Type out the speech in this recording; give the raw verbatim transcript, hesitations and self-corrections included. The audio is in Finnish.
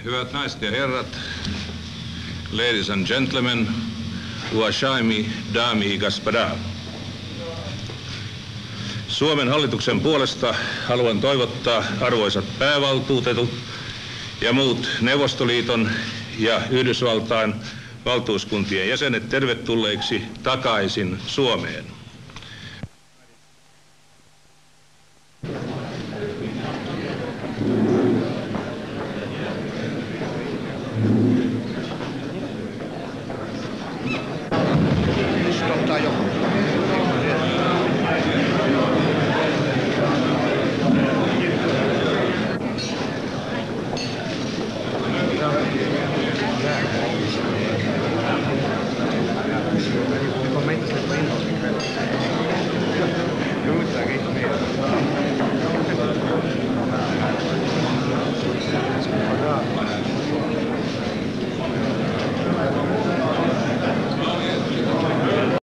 Hyvät naiset ja herrat, ladies and gentlemen, уважаемые дамы и господа. Suomen hallituksen puolesta haluan toivottaa arvoisat päävaltuutetut ja muut Neuvostoliiton ja Yhdysvaltain valtuuskuntien jäsenet tervetulleiksi takaisin Suomeen.